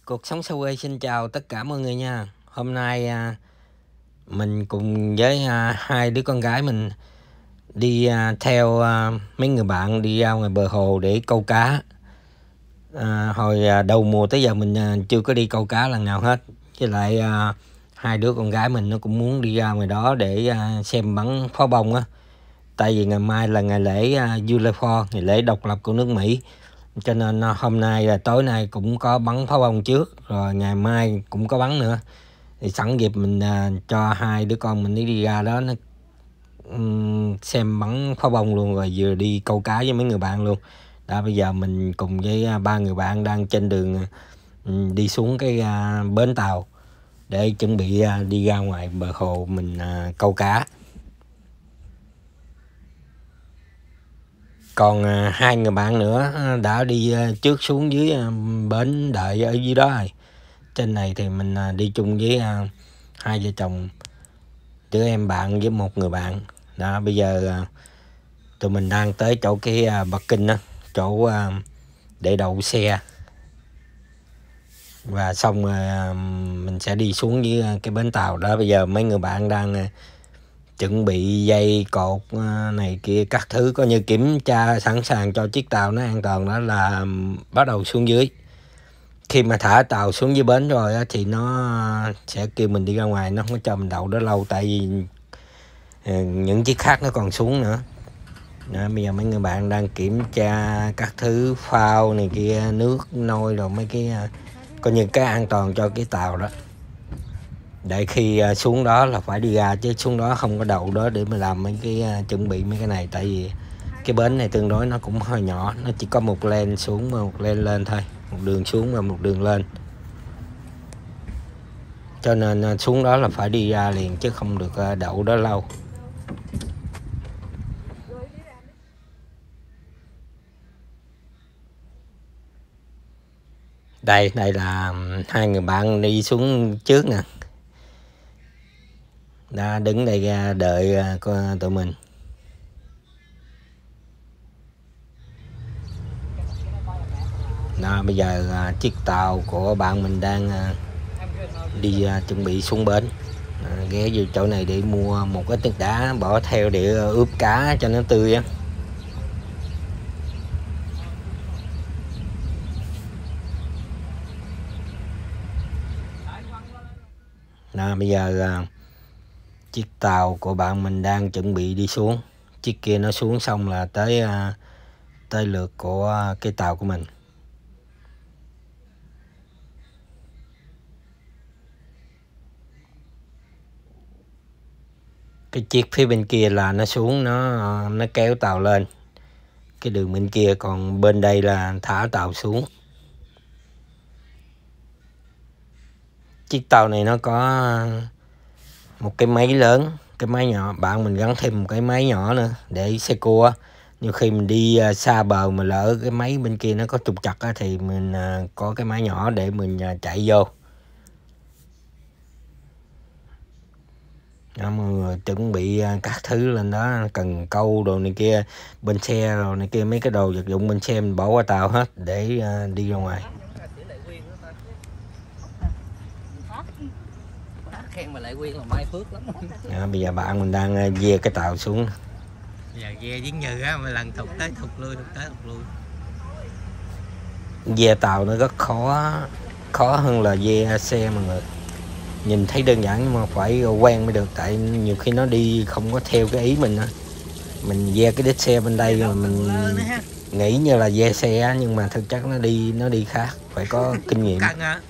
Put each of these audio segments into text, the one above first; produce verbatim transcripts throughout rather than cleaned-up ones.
Cuộc sống xa quê xin chào tất cả mọi người nha. Hôm nay à, mình cùng với à, hai đứa con gái mình đi à, theo à, mấy người bạn đi ra ngoài bờ hồ để câu cá. À, hồi à, đầu mùa tới giờ mình à, chưa có đi câu cá lần nào hết. Với lại à, hai đứa con gái mình nó cũng muốn đi ra ngoài đó để à, xem bắn pháo bông á. Tại vì ngày mai là ngày lễ à, July fourth, ngày lễ độc lập của nước Mỹ. Cho nên hôm nay là tối nay cũng có bắn pháo bông trước, rồi ngày mai cũng có bắn nữa. Thì sẵn dịp mình à, cho hai đứa con mình đi, đi ra đó nó um, xem bắn pháo bông luôn, rồi vừa đi câu cá với mấy người bạn luôn. Đã bây giờ mình cùng với à, ba người bạn đang trên đường um, đi xuống cái à, bến tàu để chuẩn bị à, đi ra ngoài bờ hồ mình à, câu cá. Còn à, hai người bạn nữa đã đi à, trước xuống dưới à, bến đợi ở dưới đó rồi. Trên này thì mình à, đi chung với à, hai vợ chồng, đứa em bạn với một người bạn. Đó, bây giờ à, tụi mình đang tới chỗ cái à, parking đó, chỗ à, để đậu xe. Và xong à, mình sẽ đi xuống dưới à, cái bến tàu đó. Bây giờ mấy người bạn đang à, chuẩn bị dây cột này kia các thứ, coi như kiểm tra sẵn sàng cho chiếc tàu nó an toàn, đó là bắt đầu xuống dưới. Khi mà thả tàu xuống dưới bến rồi á, thì nó sẽ kêu mình đi ra ngoài, nó không có cho mình đậu đó lâu, tại vì những chiếc khác nó còn xuống nữa. Đó, bây giờ mấy người bạn đang kiểm tra các thứ phao này kia, nước nôi rồi mấy cái coi như cái an toàn cho cái tàu đó. Để khi uh, xuống đó là phải đi ra, chứ xuống đó không có đậu đó để mà làm mấy cái uh, chuẩn bị mấy cái này. Tại vì cái bến này tương đối nó cũng hơi nhỏ, nó chỉ có một lane xuống và một lane lên thôi, một đường xuống và một đường lên. Cho nên uh, xuống đó là phải đi ra liền, chứ không được uh, đậu đó lâu. Đây, đây là hai người bạn đi xuống trước nè. Đã đứng đây ra đợi uh, tụi mình. Đó, bây giờ uh, chiếc tàu của bạn mình đang uh, đi uh, chuẩn bị xuống bến. Uh, ghé vô chỗ này để mua một cái nước đá bỏ theo để uh, ướp cá cho nó tươi á. Đó, bây giờ uh, chiếc tàu của bạn mình đang chuẩn bị đi xuống. Chiếc kia nó xuống xong là tới uh, tới lượt của uh, cái tàu của mình. Cái chiếc phía bên kia là nó xuống, nó nó kéo tàu lên cái đường bên kia, còn bên đây là thả tàu xuống. Chiếc tàu này nó có một cái máy lớn, cái máy nhỏ, bạn mình gắn thêm một cái máy nhỏ nữa để xe cua. Nhưng khi mình đi xa bờ mà lỡ cái máy bên kia nó có trục trặc á, thì mình có cái máy nhỏ để mình chạy vô. Đó, mọi người chuẩn bị các thứ lên đó, cần câu đồ này kia, bên xe rồi này kia, mấy cái đồ vật dụng bên xe mình bỏ qua tàu hết để đi ra ngoài. Khen mà lại Quyên là mai phước lắm. Đó, bây giờ bạn mình đang dê cái tàu xuống. Bây giờ ghe dính như á, mà lần thục tới thục lui, thục tới thục lui. Dê tàu nó rất khó, khó hơn là dê xe mọi người. Nhìn thấy đơn giản nhưng mà phải quen mới được, tại nhiều khi nó đi không có theo cái ý mình á. Mình dê cái đít xe bên đây rồi mình nghĩ như là dê xe, nhưng mà thực chất nó đi nó đi khác, phải có kinh nghiệm.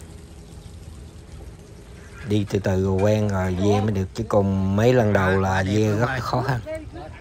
Đi từ từ rồi quen rồi dê mới được, chứ còn mấy lần đầu là dê rất là khó khăn.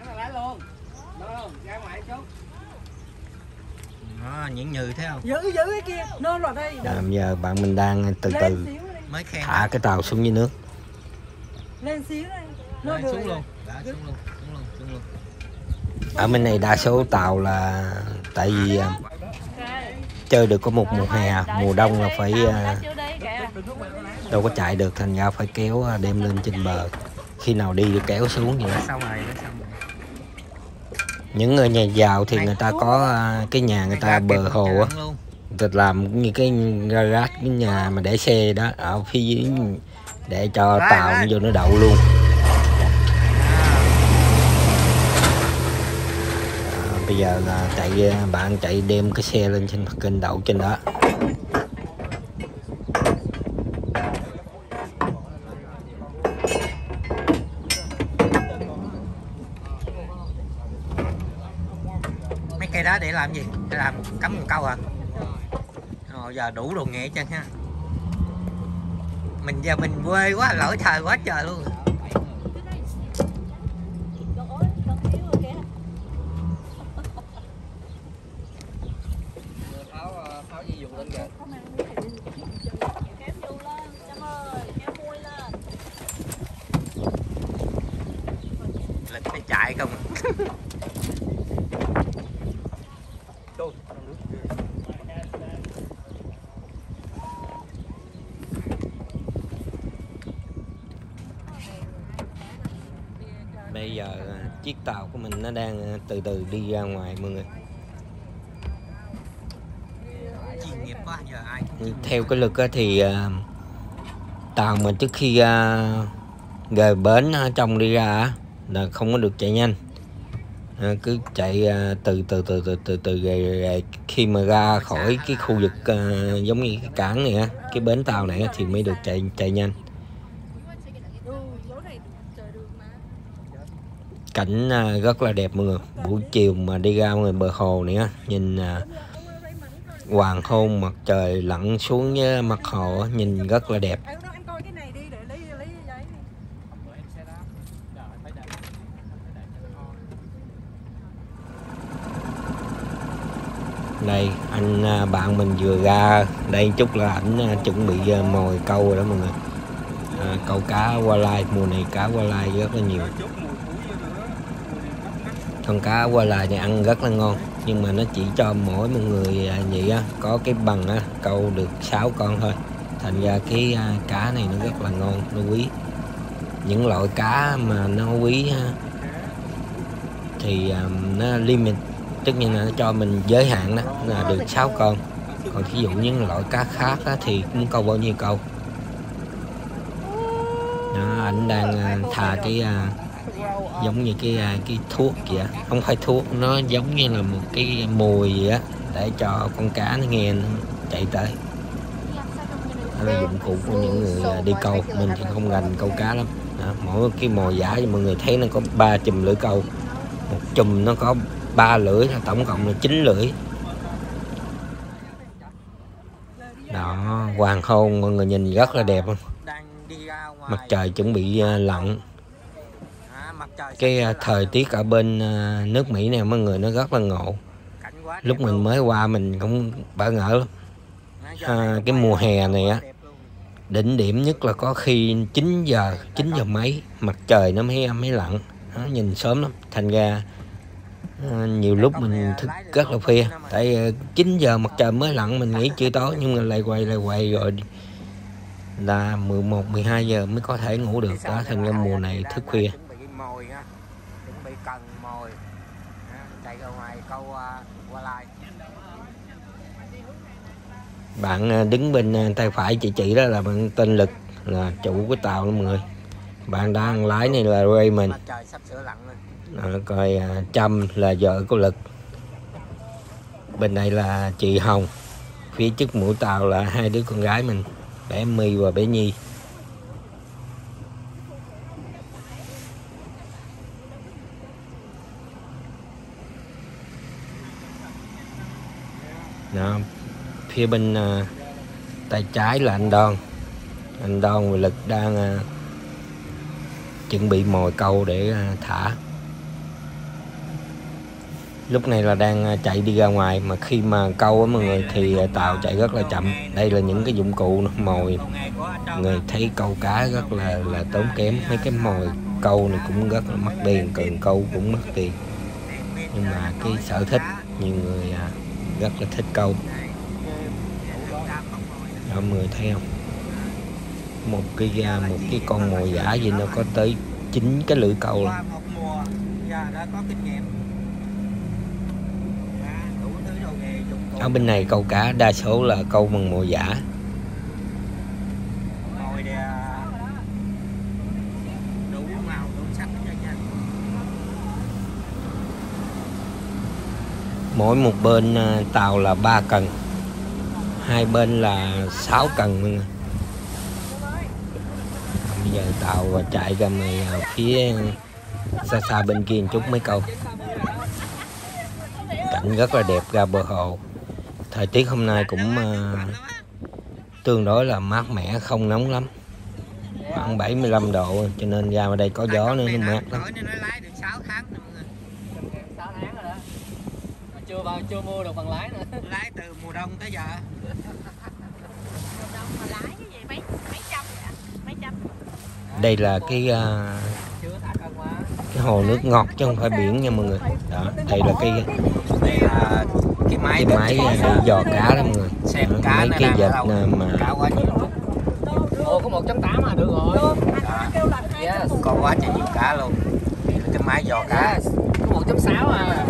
Đó, những như thấy không? Giữ giữ cái kia, nó vào đây. À, giờ bạn mình đang từ từ thả cái tàu xuống dưới nước. Lên xíu đây. Nó Đấy, xuống luôn. Đã, xuống luôn, xuống luôn, xuống luôn. Ở bên này đa số tàu là tại vì uh, chơi được có một mùa hè, mùa đông là phải uh, đâu có chạy được, thành ra phải kéo đem lên trên bờ, khi nào đi được kéo xuống vậy. Xong rồi, xong rồi. Những người nhà giàu thì người ta có uh, cái nhà người ta bờ hồ á, người ta làm như cái garage, cái nhà mà để xe đó ở phía dưới để cho tàu nó vô nó đậu luôn. À, bây giờ là chạy bạn chạy đem cái xe lên trên kênh đậu trên đó. Mấy cây đó để làm gì? Để làm cắm một câu à? Rồi giờ đủ đồ nghề chân ha. Mình giờ mình quê quá, lỗi thời quá trời luôn. Lịch nó chạy không. Bây giờ chiếc tàu của mình nó đang từ từ đi ra ngoài mọi người. Chuyên nghiệp quá, giờ ai Theo cái lực thì uh, tàu mà trước khi uh, rời bến uh, trong đi ra là không có được chạy nhanh. À, cứ chạy uh, từ từ từ từ từ từ rồi, rồi khi mà ra khỏi cái khu vực uh, giống như cái cảng này á, cái bến tàu này á, thì mới được chạy chạy nhanh. Cảnh uh, rất là đẹp mọi người. Buổi chiều mà đi ra ngoài bờ hồ này á, nhìn uh, hoàng hôn mặt trời lặn xuống với mặt hồ á, nhìn rất là đẹp. Đây anh bạn mình vừa ra đây chút là ảnh chuẩn bị mồi câu rồi đó mọi người. À, câu cá qua lai, mùa này cá qua lai rất là nhiều. Con cá qua lai này ăn rất là ngon, nhưng mà nó chỉ cho mỗi một người vậy á có cái bằng á câu được sáu con thôi, thành ra cái cá này nó rất là ngon, nó quý. Những loại cá mà nó quý thì nó limit, tất nhiên là nó cho mình giới hạn đó là được sáu con. Còn thí dụ những loại cá khác á, thì cũng câu bao nhiêu câu đó. Anh đang thà cái giống như cái cái thuốc vậy á, không phải thuốc, nó giống như là một cái mùi gì á để cho con cá nó nghe nó chạy tới. Đó là dụng cụ của những người đi câu. Mình thì không rành câu cá lắm đó. Mỗi cái mồi giả thì mọi người thấy nó có ba chùm lưỡi câu, một chùm nó có ba lưỡi, tổng cộng là chín lưỡi đó. Hoàng hôn mọi người nhìn rất là đẹp không? Mặt trời chuẩn bị lặn. Cái thời tiết ở bên nước Mỹ này mọi người nó rất là ngộ. Lúc mình mới qua mình cũng bỡ ngỡ lắm. À, cái mùa hè này á, đỉnh điểm nhất là có khi chín giờ, chín giờ mấy mặt trời nó mới mới lặn đó, nhìn sớm lắm. Thành ra à, nhiều lúc mình thức rất là khuya, tại chín giờ mặt trời mới lặn, mình nghĩ chưa tối nhưng mà lại quay lại quay rồi là mười một, mười hai giờ mới có thể ngủ được đó. Thành ra mùa này thức khuya. Bạn đứng bên tay phải chị chị đó là bạn tên Lực, là chủ của tàu đó mọi người. Bạn đang lái này là Raymond. À, coi Trâm là vợ của Lực. Bên đây là chị Hồng. Phía trước mũi tàu là hai đứa con gái mình, bé My và bé Nhi. Đó. Phía bên uh, tay trái là anh Đoan. Anh Đoan và Lực đang uh, chuẩn bị mồi câu để uh, thả. Lúc này là đang chạy đi ra ngoài, mà khi mà câu á mọi người thì tàu chạy rất là chậm. Đây là những cái dụng cụ mồi, người thấy câu cá rất là là tốn kém. Mấy cái mồi câu này cũng rất là mắc tiền, cần câu cũng mắc tiền, nhưng mà cái sở thích nhiều người à, rất là thích câu. Đó, mọi người thấy không, một cái một cái con mồi giả gì nó có tới chín cái lưỡi câu luôn. Ở bên này câu cá đa số là câu bằng mồi giả. Mồi để đủ màu đủ sắc cho nha. Mỗi một bên tàu là ba cần, hai bên là sáu cần mọi người. Bây giờ tàu chạy ra ngoài phía xa xa bên kia một chút mấy câu. Cảnh rất là đẹp ra bờ hồ. Thời tiết hôm nay cũng uh, tương đối là mát mẻ, không nóng lắm, khoảng bảy mươi lăm độ, cho nên ra ở đây có gió nữa nó mát lắm. Chưa vào chưa mua được bằng lái nữa. Lái từ mùa đông tới giờ. Đây là cái uh, cái hồ nước ngọt chứ không phải biển nha mọi người. Đó, đây là cái đây là cái máy cái máy để dò cá đó mọi người. Xem đó, cá mấy cái vệt mà cá quá nhiều. Ồ, có một chấm tám à, được rồi. Yes. Có quá trời nhiều cá luôn. Cái máy dò cá. Yes. Có một chấm sáu à.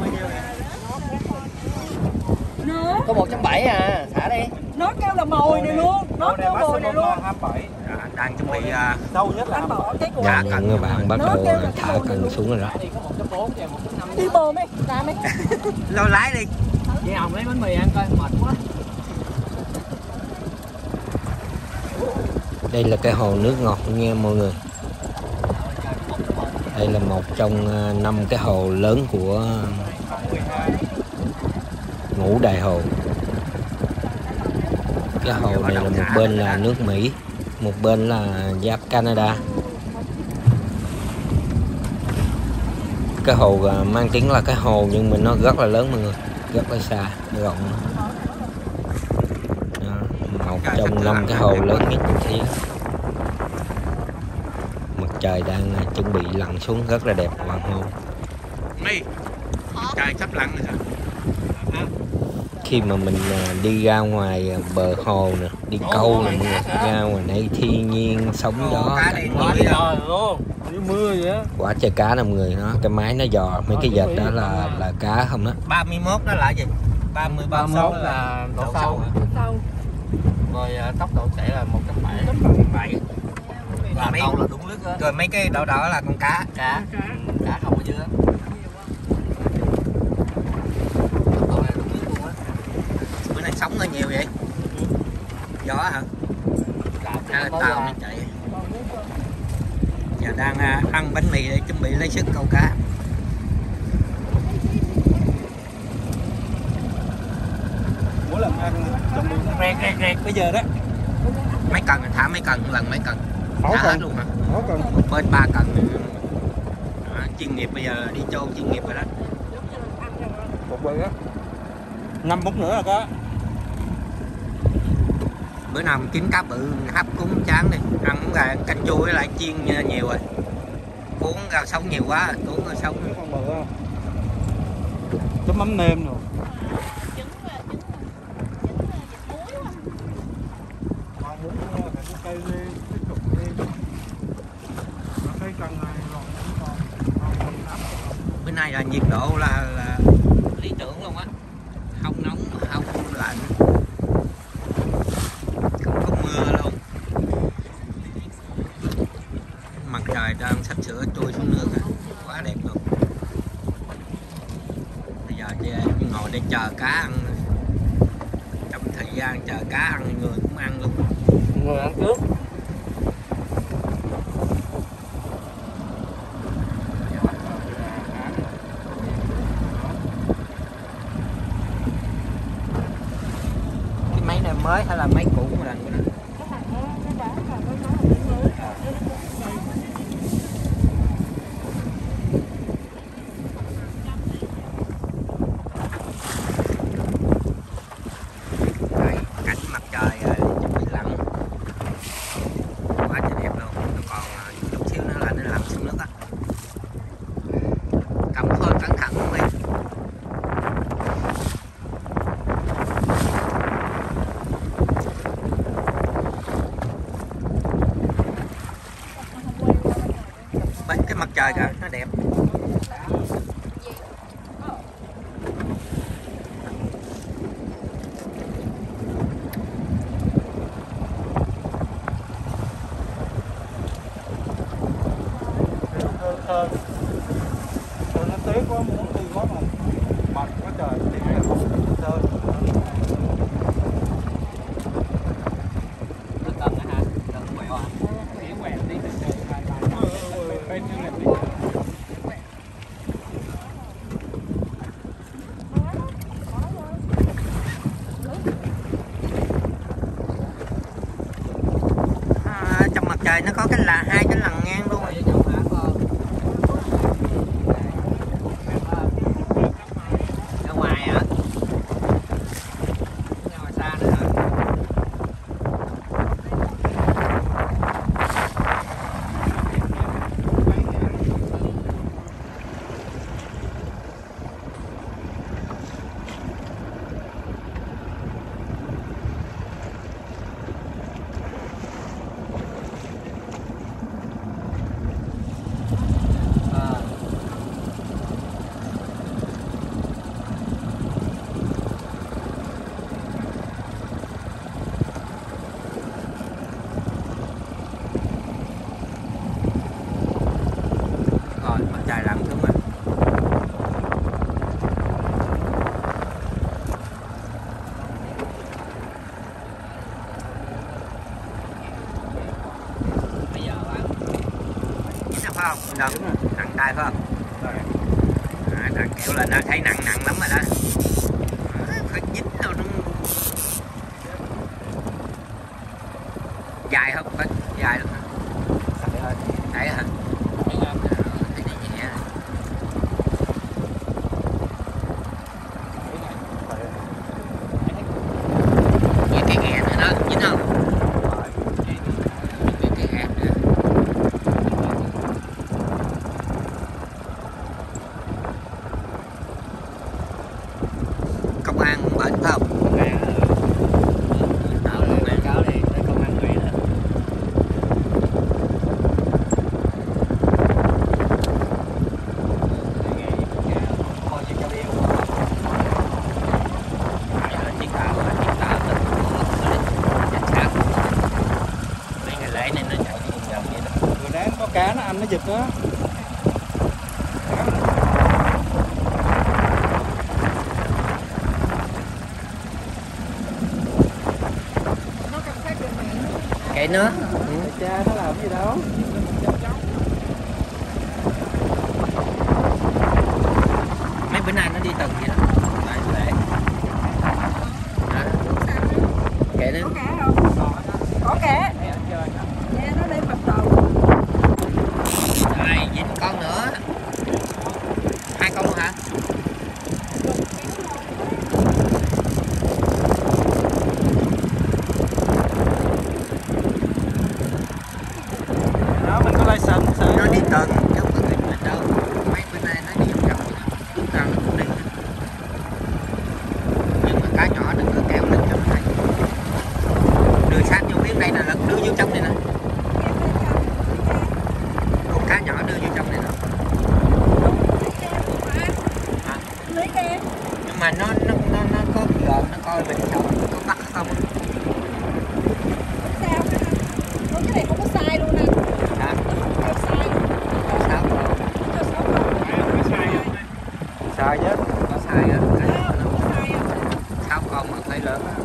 Có một chấm bảy à, thả đi. Nó kêu là mồi này luôn, nó kêu mồi này luôn. À, đang chuẩn bị uh, Sâu nhất là bỏ cái của dạ, những người bạn bắt đầu thả cần xuống rồi đó. đi bờ mấy, ra mấy. Lôi lái đi. Chị Hồng lấy bánh mì ăn coi, mệt quá. Đây là cái hồ nước ngọt nha mọi người. Đây là một trong năm cái hồ lớn của Ngũ Đại Hồ. Cái hồ này là một bên là nước Mỹ, một bên là giáp Canada. Cái hồ mang tiếng là cái hồ nhưng mà nó rất là lớn mọi người, rất là xa, rộng. Đó, một trong năm cái hồ lớn nhất trên thế giới. Mặt trời đang chuẩn bị lặn xuống, rất là đẹp hoàng hôn. Mi, trời sắp lặn rồi. Khi mà mình đi ra ngoài bờ hồ nè, đi câu nè mọi người, ra ngoài đây thiên nhiên sóng gió cảnh luôn, như mưa vậy á. quá trời cá nè mọi người. Nó cái máy nó dò mấy cái vệt đó là là cá không đó. ba mươi mốt đó là gì? ba mươi ba mươi mốt là độ độ sâu. Sâu. Rồi tốc độ chạy là một trăm bảy. Và mấy câu là đúng nước á. rồi mấy cái đỏ đỏ là con cá. Cá. Cá không có dưa. Câu này đúng nước luôn á. Bữa nay sóng hơi nhiều vậy? Gió hả? Hay là tàu nó chạy? Giờ đang ăn bánh mì để chuẩn bị lấy sức câu cá. Mỗi lần ăn chuẩn bị rẹt rẹt rẹt bây giờ đó. Mấy cần thả mấy cần lần mấy cần? Sáu Thả cần. hết luôn hả? Sáu cần. Một bên ba cần. Đó, chuyên nghiệp bây giờ là đi châu chuyên nghiệp rồi đó. Một bự á. Năm phút nữa là có. Bữa nào mình kiếm cá bự hấp cũng chán đi, ăn gà ăn canh chua với lại chiên nhiều rồi, cuốn rau sống nhiều quá, cuốn rau sống. Con bự không? Chấm mắm nêm rồi. Bữa nay là nhiệt độ là, là lý tưởng luôn á, không nóng không lạnh, không có mưa luôn, mặt trời đang sắp sửa trôi xuống nước rồi. Quá đẹp luôn. Bây giờ chị ngồi để chờ cá ăn, trong thời gian chờ cá ăn thì người cũng ăn luôn, Người ăn trước. cái máy này mới hay là máy cũ một lần nữa? Đây, cảnh mặt trời chuẩn bị lặn, quá trời đẹp luôn. Nó còn chút xíu nữa là nó lặn xuống nước á. Cầm phơi cẩn thận luôn đi. trời nó có cái là hai cái lằn ngang luôn. Ra ngoài hả? Ra ngoài xa nữa hả? Trời lạnh xuống mà. Bây giờ bạn dính phải không? Đâu, nặng tay phải không? À, nặng kiểu là nó thấy nặng nặng lắm rồi đó. Phải dính đâu nó dài không? Phải dài lắm. Đấy hả? Công an bển phải không? Tạo luôn nè, cáo đi, để công an huyện đó. Coi chiếc tàu yêu. Chiếc tàu, chiếc tàu từ cảnh sát. Mấy ngày lễ nên nó chạy đi vòng vòng vậy đó. Vừa nãy có cá nó ăn nó giật đó. Kệ nữa. Ừ. Cha nó làm gì đâu. Mấy bữa nay nó đi từng vậy đó. Đấy, để. À. Kệ nữa. Có cá không? Có cá. Nè nó lên mặt tàu. Đây, dính con nữa. Hai con luôn hả? Đó, mình có license sợ. Nó đi từng chứ không có nghịch mình đâu. Mấy bữa nay nó đi vòng vòng vậy đó. Lúc nào nó cũng đi. Nhưng mà cá nhỏ đừng có kéo lên trong này. Đưa sát vô phía đây nè, đưa vô trong này nè. Con cá nhỏ đưa vô trong này nè. Lấy cá. Nhưng mà nó nó nó, nó có gồm, nó coi mình không có bắt không. Sao hả? Cái này không có sai luôn nè. Hả? Không sai. Sao? Cho sáu con. Sai chứ. Có sai á. Không có sai á. Sáu con mà phải lớn á.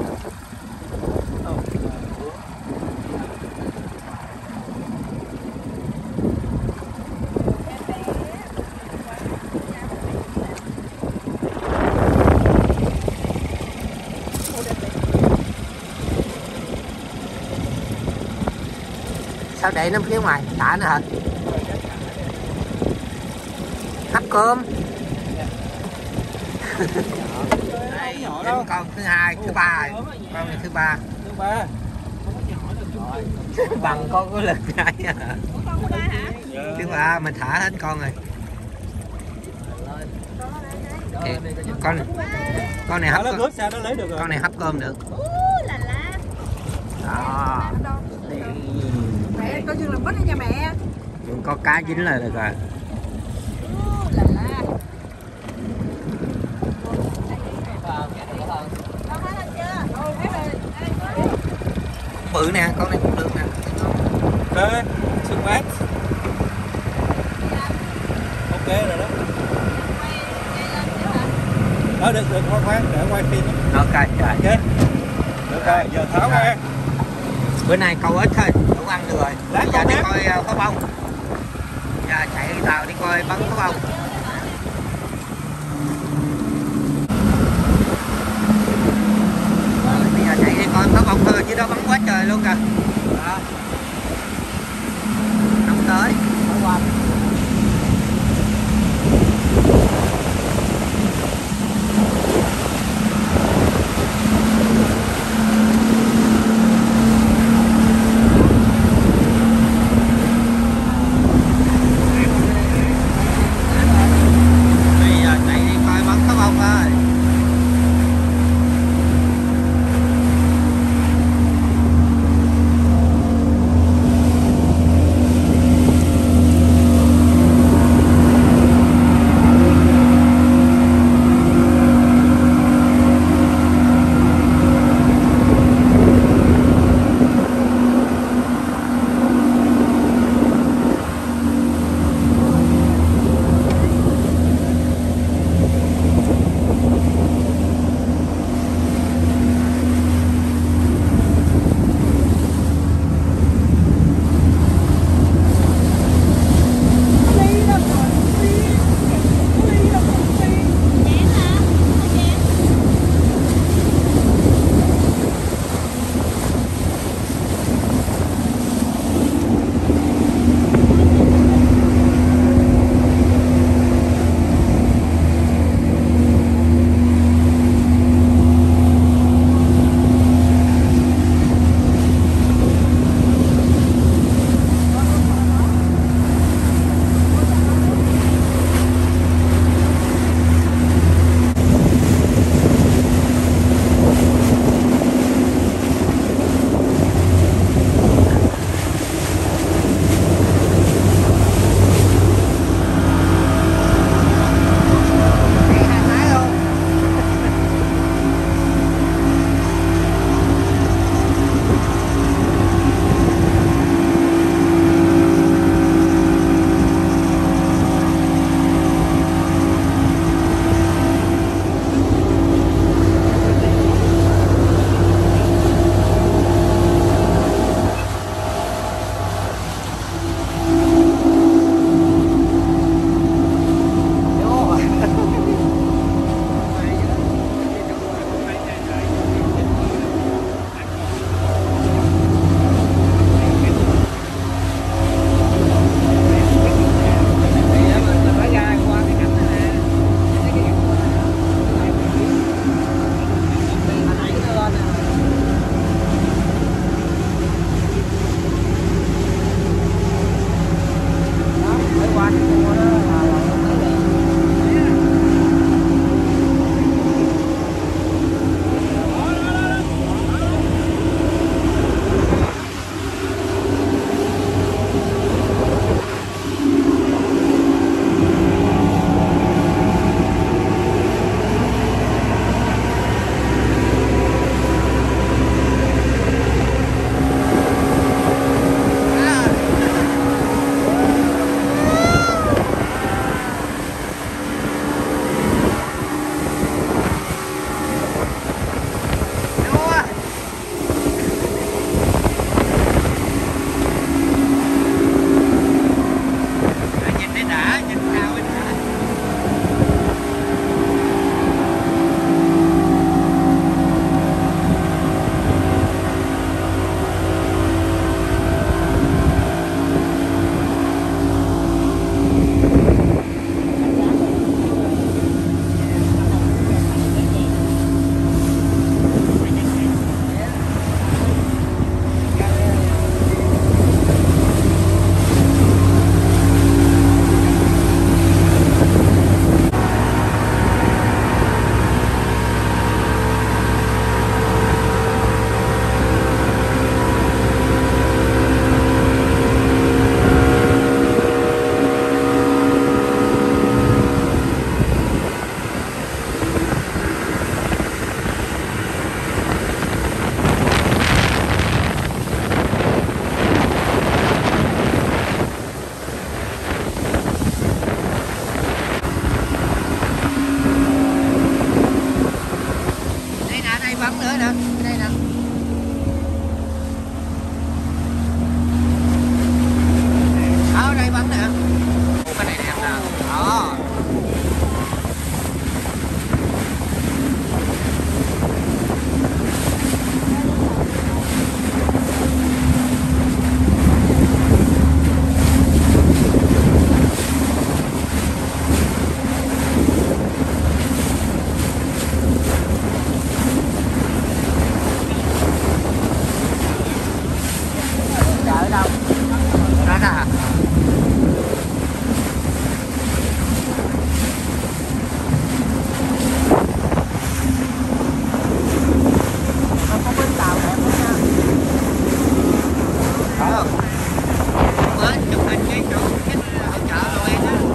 Sao để nó phía ngoài thả nữa hả? Hấp cơm. Đây, đến con thứ hai, thứ ba rồi. Con này thứ ba. Thứ ba. Bằng con có lần hai hả? Con thứ ba hả? Thứ ba mình thả hết con rồi. Thì con con này hấp Nó cơm. rớt sao nó lấy được rồi. Con này hấp cơm được. Là la. Đó. Mẹ coi chừng làm bít nha mẹ. Nhưng có cá dính là được rồi. Là la. Bự nè, con này cũng được nè. Ok, xuống mát. Ok rồi đó. Đó được được khoan khoan để quay phim. Ok, rồi. Ok. Ok, giờ tháo ra. Bữa nay câu ít thôi, đủ ăn được rồi. Lát Bây giờ con đi ném. coi uh, pháo bông. Giờ chạy tàu đi coi bắn pháo bông. Rồi, bây giờ chạy đi coi pháo bông thôi chứ đó bắn quá trời luôn kìa. Đó. đó. Ở đây bắn nè. Ủa, cái này đẹp nè. Đó. Chợ đâu? Đó đó hả? Nó có bến tàu đẹp lắm nha. Phải không? Bến chụp hình cái chỗ cái ở chợ rồi em á.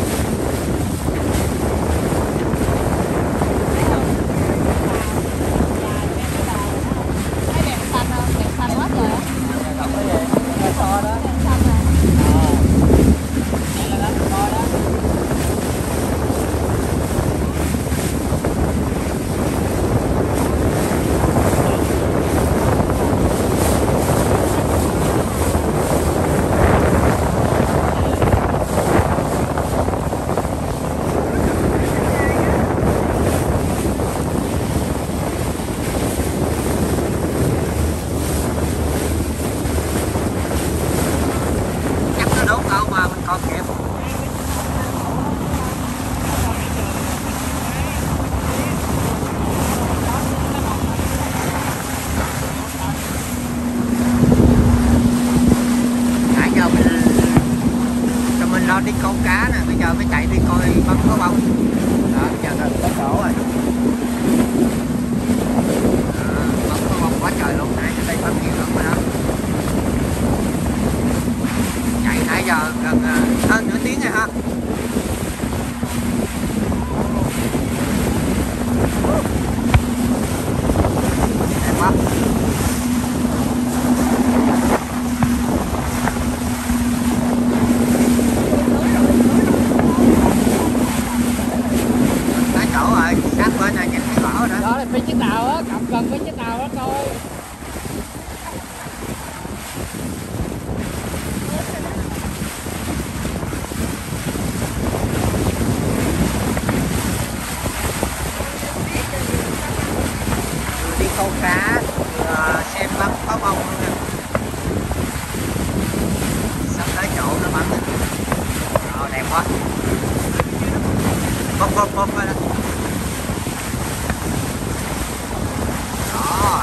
Thấy đẹp xanh không? Đẹp xanh quá trời á. Không có gì, cái to đó. Đẹp xanh nè. Ờ. Đây là đó, to đó. Chắc nó đốt đâu mà mình còn kịp. Nãy giờ mình cho mình lo đi câu cá nè, bây giờ mới chạy đi coi bắn có bông. Đó, giờ gần tới chỗ rồi. À, bắn có bông quá trời luôn, nãy trên đây bắn nhiều lắm rồi đó. Chạy nãy giờ gần uh, hơn nửa tiếng rồi ha. Đẹp quá. Tới chỗ rồi, sát bên này nhìn thấy rõ rồi đó. Đó là phía chiếc tàu á, cặp gần với chiếc tàu đó coi. Đi câu cá, vừa xem bắn pháo bông luôn nè. Sắp tới chỗ nó bắn rồi. Ờ, đẹp quá. Bông bông bông rồi đó. Đó.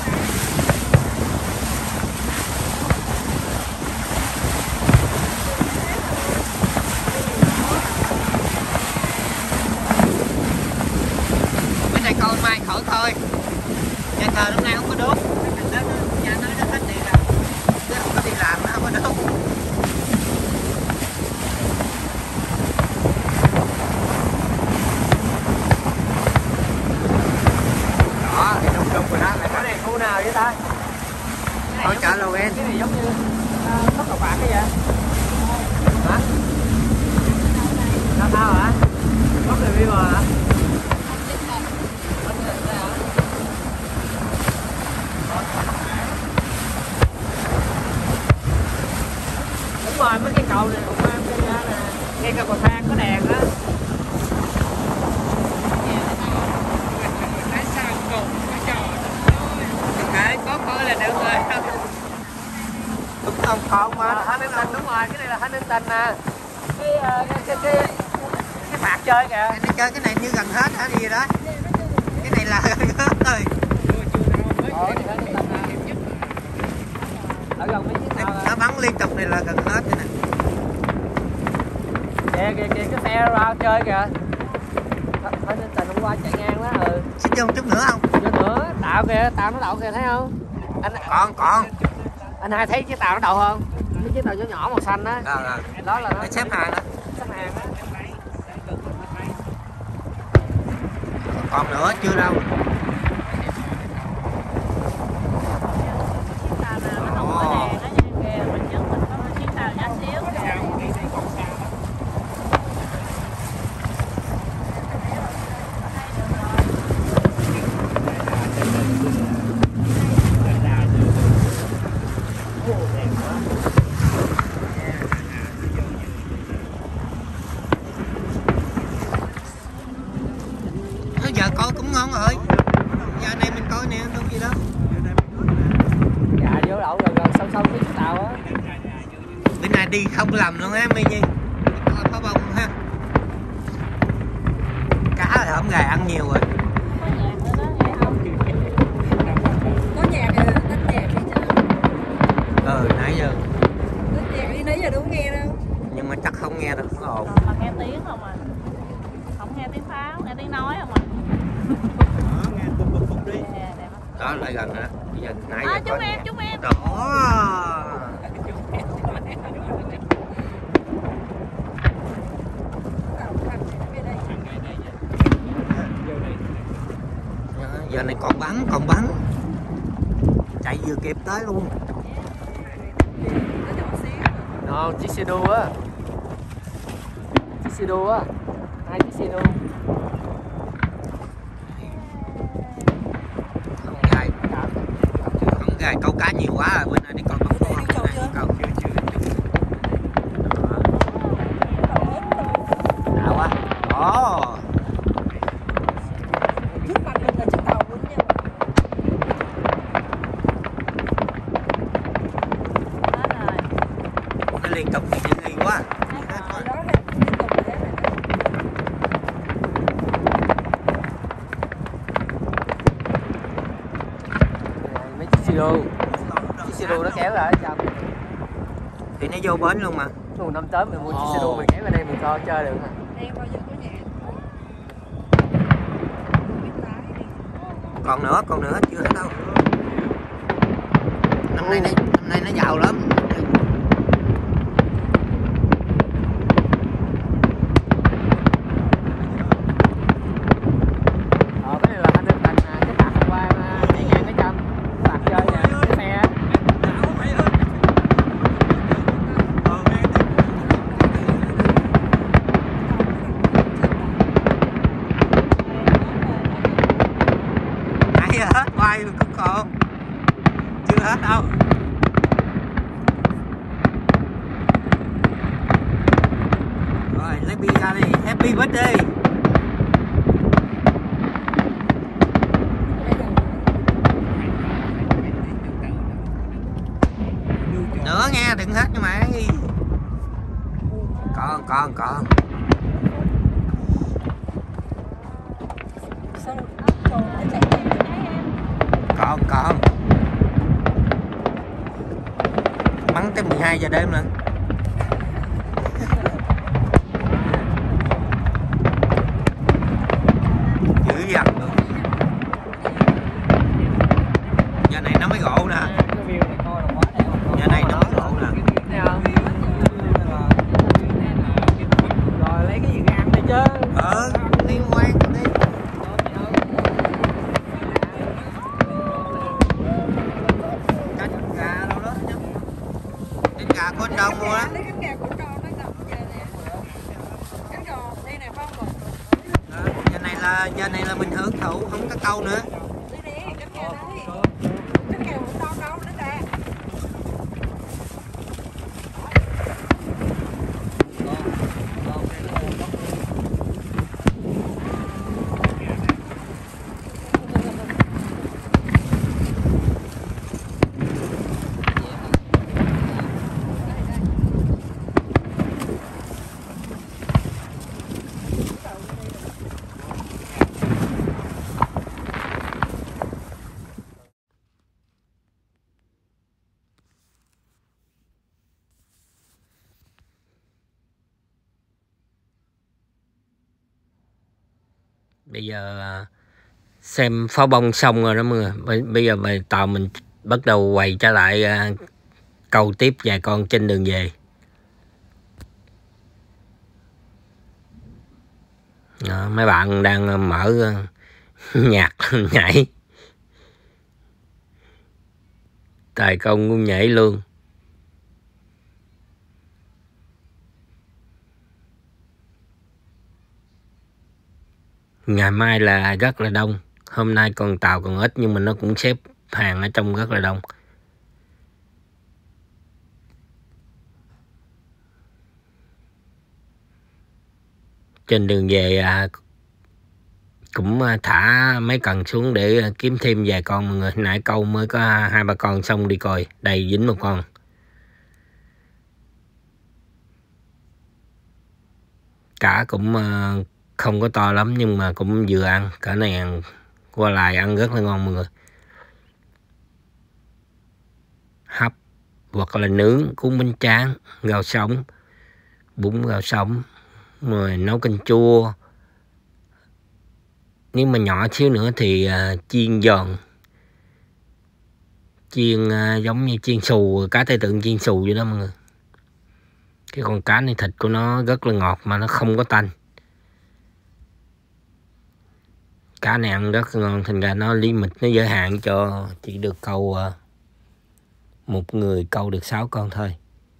Bên này coi mai khỏi thôi. Nhà thờ hôm nay không có đốt. Nó, nhà nói nó hết điện rồi. Nó không có đi làm, nó không có đốt. Đó, thì đùng đùng rồi đó. Cái này khu nào vậy ta? Thôi chợ Loen. Cái này giống như uh, Thất Độc Bạc cái vậy? Hả? Nó sao hả? Có review rồi hả? Đúng rồi, mấy cái cầu này cũng mang cái ra nè. Ngay cái cầu thang có đèn đó. Cái có coi là được rồi. Đúng không? Còn mà. Hãy Ninh Tình, đúng rồi, cái này là Hãy Ninh Tình nè. Cái, uh, cái, cái, cái, cái phạt chơi kìa. Nó chơi cái này như gần hết hả gì đó. Cái này là gần hết rồi. Ờ, thì Hãy Ninh Tình nè. Ở gần mấy chiếc tàu Nó bắn liên tục này là gần hết rồi nè. Kìa kìa kìa cái xe ra chơi kìa. Hãy Ninh Tình hôm qua chạy ngang đó. Ừ. Xin cho một chút nữa không? Chút nữa, tàu kìa, tàu nó đậu kìa thấy không? Anh Còn còn. anh hai thấy chiếc tàu nó đậu không? Cái chiếc tàu nhỏ nhỏ màu xanh á. Rồi rồi. Đó là nó Nó xếp hàng đó. xếp hàng á. Còn nữa chưa đâu. đi không lầm luôn á My Nhi. Coi pháo bông ha. Cá là hổm gà ăn nhiều rồi. Có nhạc rồi, tắt nhạc đi chứ. Ừ, nãy giờ. Tắt nhạc đi, nãy giờ đâu có nghe đâu. Nhưng mà chắc không nghe được ồn. Mà nghe tiếng không à. Không nghe tiếng pháo, nghe tiếng nói không à. Đó, nghe bụp bụp bụp đi. Yeah, đẹp lắm. Đó lại gần nữa. Bây giờ nãy giờ À, có chúc em, nghe. chúc em. Đó. Giờ này còn bắn, còn bắn. Chạy vừa kịp tới luôn. Nó chiếc xe đua á. Chiếc xe đua á. Hai chiếc xe đua. Không gài. Không gài câu cá nhiều quá rồi. Bên này đi coi bắn pháo bông. Bên này đi câu. Đã quá. Đó. Trước mặt mình là chiếc tàu luôn nha. Hết rồi. Nó liên tục thì nghi quá. Hết rồi. Đó là liên tục thế này. Mấy chiếc xe đua. Chiếc xe đua nó kéo ra ở trong. Thì nó vô bến luôn mà. Lúc năm tới mình mua chiếc xe đua mình kéo vào đây mình coi chơi được hả? Em bao giờ có nhạc. Còn nữa, còn nữa chưa hết đâu. Năm nay nó năm nay nó giàu lắm. Ờ cái này là anh được thành cái tạc hôm qua chạy ngang cái trong tạc chơi nè cái xe. Nãy giờ hết quay rồi cũng còn. Chưa hết đâu. Rồi lấy bia ra đi, happy birthday. Nữa nghe, đừng hết nha mày. Còn còn còn. Còn còn. Bắn tới mười hai giờ đêm nữa. Dữ dằn luôn. Giờ này nó mới gỗ nè. Giờ này nó mới gỗ nè. Thấy không? Rồi lấy cái gì ra ăn đi chứ. Ờ, liên quan đi. Cánh gà đâu đó chứ. Cánh gà của anh đâu mua á. Lấy cánh gà của con nó nằm giờ nè. Cánh gà đây nè phải không? Ờ, giờ này là giờ này là mình hưởng thụ không có câu nữa. Đi đi, cánh gà đấy. Cánh gà của con đâu nữa nè. Bây giờ xem pháo bông xong rồi đó mọi người. Bây giờ về tàu mình bắt đầu quay trở lại câu tiếp vài con trên đường về. Đó, mấy bạn đang mở nhạc nhảy. Tài công cũng nhảy luôn. Ngày mai là rất là đông. Hôm nay còn tàu còn ít nhưng mà nó cũng xếp hàng ở trong rất là đông. Trên đường về à, cũng thả mấy cần xuống để kiếm thêm vài con mọi người. Nãy câu mới có hai ba con xong đi coi. Đây dính một con. Cả cũng uh, không có to lắm nhưng mà cũng vừa ăn. Cả này ăn, qua lại ăn rất là ngon mọi người. Hấp hoặc là nướng, cuốn bánh tráng, rau sống, bún rau sống, rồi nấu canh chua. Nếu mà nhỏ xíu nữa thì uh, chiên giòn, chiên uh, giống như chiên xù, cá tây tượng chiên xù vậy đó mọi người. Cái con cá này thịt của nó rất là ngọt mà nó không có tanh. Cá này ăn rất là ngon, thành ra nó limit, nó giới hạn cho chỉ được câu uh, một người câu được sáu con thôi.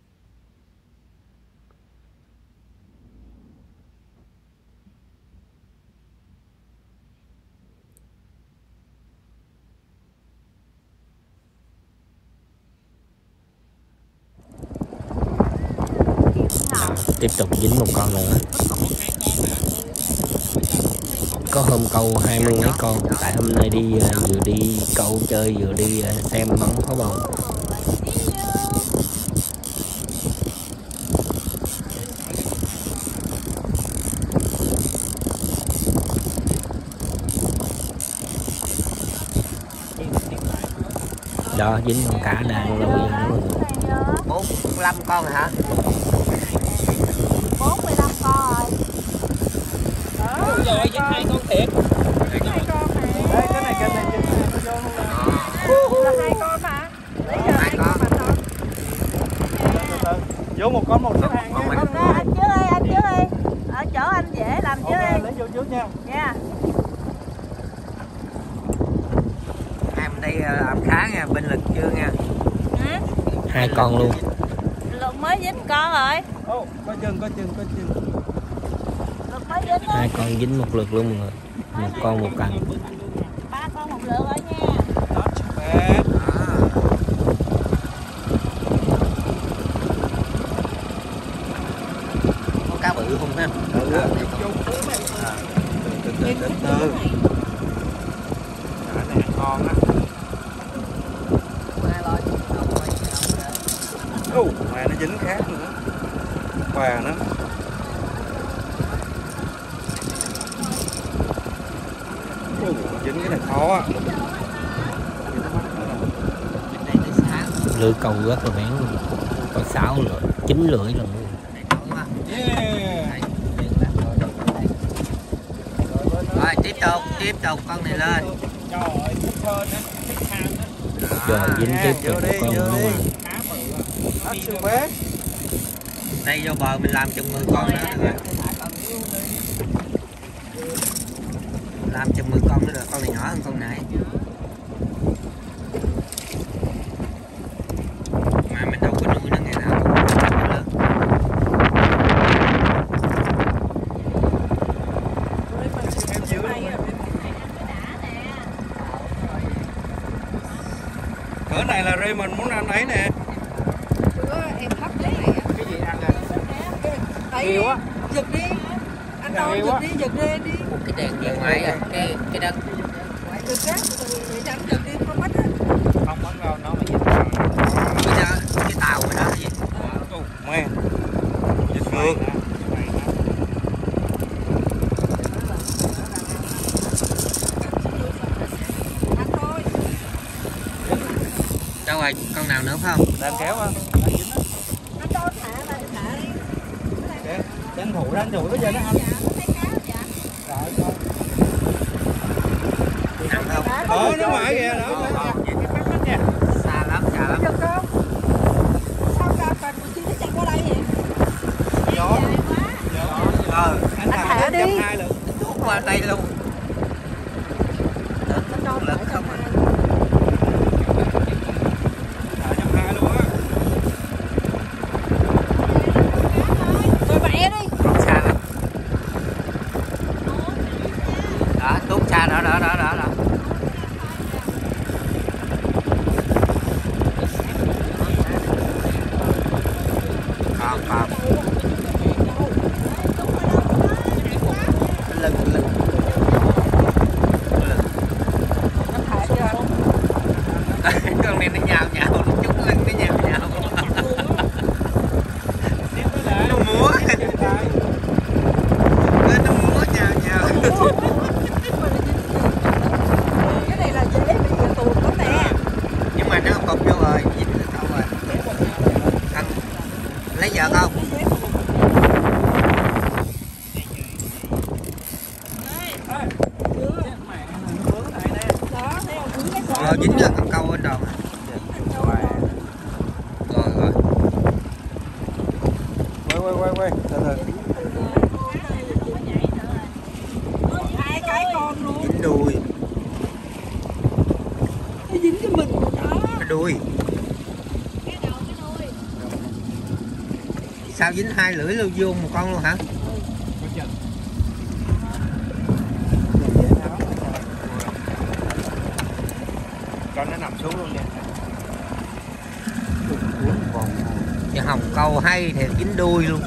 Đó, tiếp tục dính một con nữa. Có hôm câu hai mươi mấy con. Tại hôm nay đi uh, vừa đi câu chơi vừa đi uh, xem bắn pháo bông. Đó, dính con cá đang lôi vô đó. bốn mươi lăm con rồi hả? bốn mươi lăm con rồi. Đó rồi, dính hai con thiệt. Hai con này. Đây, cái này cái này dính hai con vô Là hai con mà. Lấy giờ hai con mà thôi. luôn. Vô một con một xếp hàng nha. Ok, anh trước ơi, anh trước ơi. Ở chỗ anh dễ làm trước Ok, đi. lấy vô trước nha. Nha. Em đây làm khá nha, bên lực chưa nha. Ừ. Hai con luôn. Lực mới dính con rồi. Ô, có chừng, có chừng, có chừng. Lực mới dính đó. Hai con dính một lượt luôn mọi người. Một con một cành. Ba con một lượt rồi nha. Bè. Có cá bự không ha? Ừ, từ từ từ từ từ. Cá này ngon á. Ồ, mà nó dính khác nữa. Bà nó. Ồ, dính cái này khó á. Lưỡi câu rất là bén luôn. Có sáu lưỡi, chín lưỡi luôn. Yeah. Rồi tiếp tục, tiếp tục con này lên. Trời ơi, thơm á, thích ham á. Rồi dính tiếp vô tục đi, một con vô nữa. đi. Mà. Cá bự á. Hết siêu bé. Đây vô bờ mình làm chừng mười con nữa được rồi. Làm chừng mười con nữa rồi, con này nhỏ hơn con này. Mà mình đâu có nuôi nó ngày nào cũng lớn. Em giữ luôn. Cỡ này là Ray mình muốn ăn ấy nè. Bữa em hấp cái này á. Cái gì ăn à? Tại Nhiều á. giật đi. Anh Dạ, đâu nhiều giật á. đi, giật đi đi. Cái đèn điện ngoài á, cái cái đất. Giật khác, để cho anh giật đi không mất á. Không bắn vào nó mà dính. Bây giờ cái tàu rồi đó là gì? Ồ, mẹ. Dịch ngược. Anh thôi. Đâu rồi, con nào nữa phải không? Đang kéo á. Anh đâu thả là thả đi. Để tranh thủ ra, tranh thủ bây giờ nó ăn. Rồi, con. Nặng không? Đó, nó mãi kìa, đó. Ờ, Nhìn cái phát phát nha. xa lắm, xa lắm. Giật không? Sao ra cần một chi nó chạy qua đây vậy? Gió. Ờ, Anh Anh thả thả đi. đi. Hai lượt. tuốt qua đây luôn. Được, Anh đâu lực thả không à? Thả nhầm hai luôn á. Rồi mẹ đi. Tuốt xa lắm. Đó, tuốt xa đó, đó, đó, đó, đó. Còn, còn. Lực, lực. Lực. Anh thả chưa? Con này nó nhào nhào, nó chút lưng nó nhào nhào. Nó múa. giật không? Ờ, dính ra con câu bên đầu. Rồi rồi. Quay quay quay quay. Từ từ. Hai cái con luôn. Dính đuôi. Nó dính cái mình đó. Cái đuôi. Sao dính hai lưỡi luôn vô một con luôn hả? Cho nó nằm xuống luôn nha. Cái hồng câu hay thì dính đuôi luôn.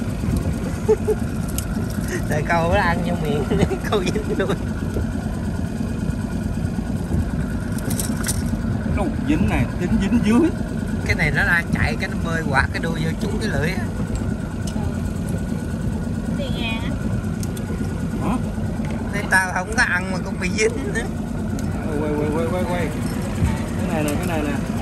Tại câu nó ăn vô miệng câu dính đuôi. Đâu dính này, dính dính dưới. Cái này nó đang chạy cái nó bơi quạt cái đuôi vô trúng cái lưỡi á. Tiền ngàn á. Hả? Nên tao không có ăn mà cũng bị dính nữa. Quay quay quay quay quay. Cái này nè, cái này nè.